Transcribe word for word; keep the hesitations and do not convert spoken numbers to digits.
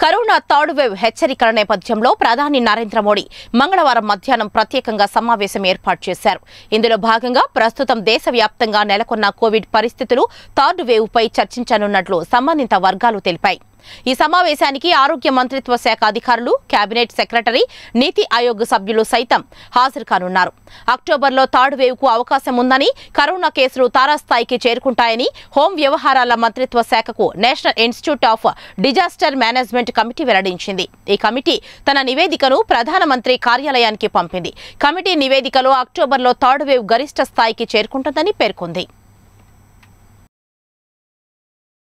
Corona third wave హెచ్చరికల నేపథ్యంలో ప్రధాని నరేంద్ర మోడీ మంగళవారం మధ్యాహ్నం ప్రత్యేకంగా సమావేశం ఏర్పాటు చేశారు. ఇందులో భాగంగా ప్రస్తుతం దేశవ్యాప్తంగా నెలకొన్న కోవిడ్ పరిస్థితులు, థర్డ్ వేవ్ పై చర్చించనున్నట్లు సంబంధిత వర్గాలు తెలిపాయి. ఈ సమావేశానికి ఆరోగ్య మంత్రిత్వ శాఖ అధికారులు, కేబినెట్ సెక్రటరీ, నీతి ఆయోగ్ సభ్యులు సైతం హాజరు కానున్నారు. అక్టోబర్లో థర్డ్ వేవ్ కు అవకాశం ఉందని, కరోనా కేసులు తారాస్థాయికి చేరుకుంటాయని హోం వ్యవహారాల మంత్రిత్వ శాఖకు national institute of disaster management committee వెల్లడించింది. ఈ కమిటీ తన నివేదికను ప్రధానమంత్రి కార్యాలయానికి పంపింది. కమిటీ నివేదికలో అక్టోబర్లో థర్డ్ వేవ్ గరిష్ట స్థాయికి చేరుకుంటుందని పేర్కొంది.